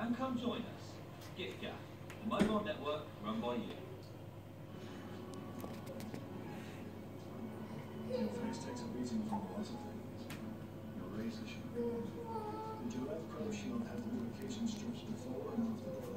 and come join us. Giftgaff, a mobile network run by you. Your face takes a beating from a lot of things. Your razor sharp. Did your left pro shield have lubrication strips before and after the